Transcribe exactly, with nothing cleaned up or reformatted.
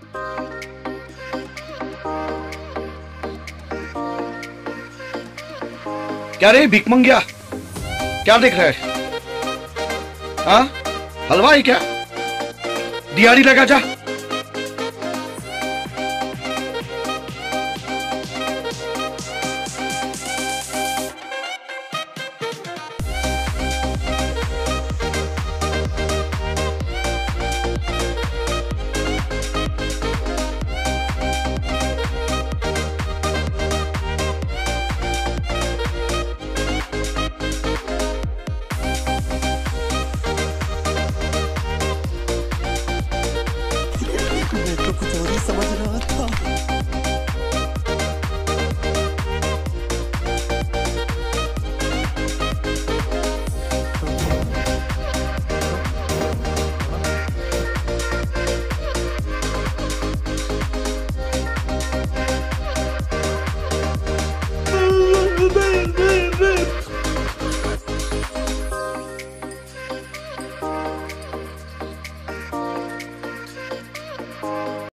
क्या रे भीख मंगिया, क्या देख रहा है? हाँ, हलवा ही क्या? दिहाड़ी लगा जा। मैं तो कुछ और ही समझ रहा था।